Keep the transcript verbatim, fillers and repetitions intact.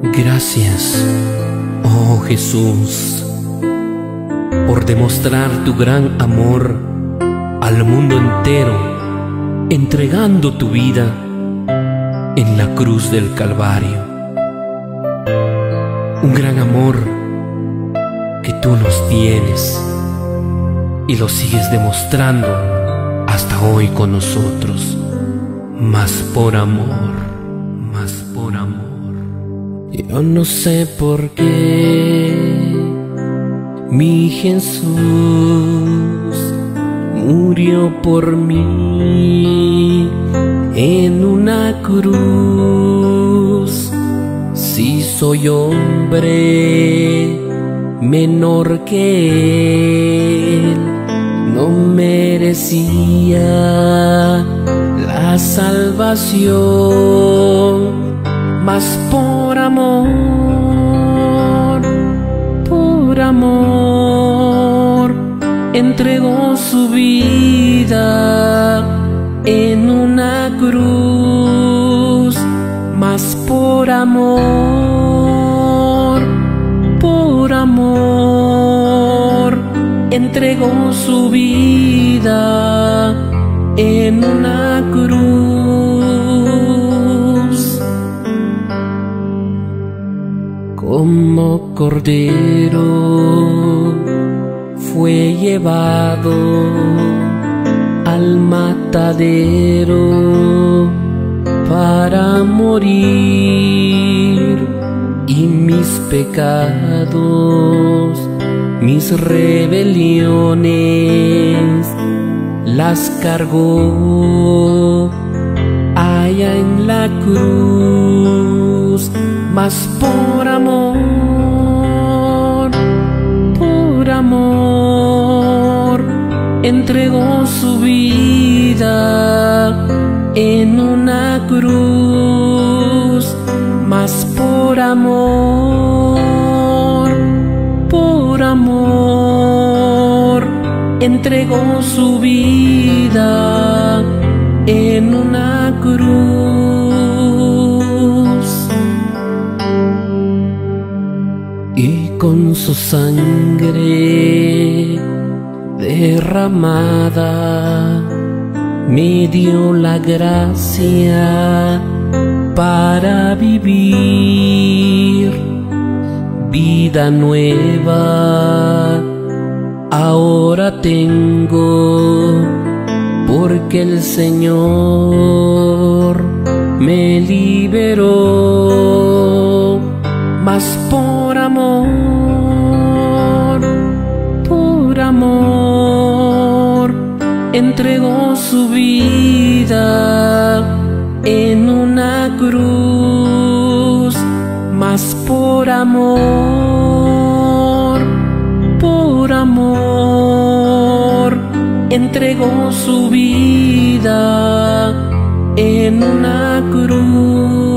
Gracias, oh Jesús, por demostrar tu gran amor al mundo entero, entregando tu vida en la cruz del Calvario. Un gran amor que tú nos tienes y lo sigues demostrando hasta hoy con nosotros, más por amor, más por amor. Yo no sé por qué mi Jesús murió por mí en una cruz. Si soy hombre menor que Él, no merecía la salvación, mas por amor, por amor, entregó su vida en una cruz, mas por amor, por amor, entregó su vida en una cruz. Como cordero fue llevado al matadero para morir, y mis pecados, mis rebeliones las cargó allá en la cruz, mas por amor, por amor, entregó su vida en una cruz, mas por amor, por amor, entregó su vida en una cruz. Y con su sangre derramada me dio la gracia para vivir vida nueva. Ahora tengo, porque el Señor me liberó, mas por amor, por amor, entregó su vida en una cruz, mas por amor, por amor, entregó su vida en una cruz.